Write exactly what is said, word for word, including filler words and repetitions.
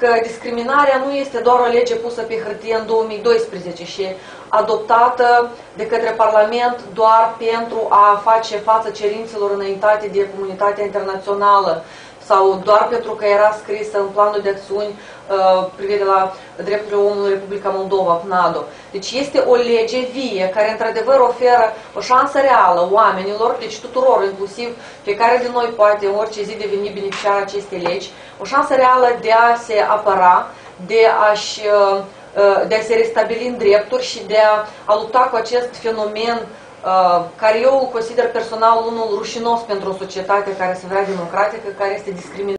că discriminarea nu este doar o lege pusă pe hârtie în două mii doisprezece și adoptată de către Parlament doar pentru a face față cerințelor înaintate de comunitatea internațională sau doar pentru că era scrisă în planul de acțiuni uh, privire la drepturile omului Republica Moldova, P N A D O. Deci este o lege vie care într-adevăr oferă o șansă reală oamenilor, deci tuturor, inclusiv fiecare din noi poate în orice zi deveni beneficiar acestei legi, o șansă reală de a se apăra, de a-și uh, de a se restabili în drepturi și de a, a lupta cu acest fenomen uh, care eu îl consider personal unul rușinos pentru o societate care se vrea democratică, care este discriminată.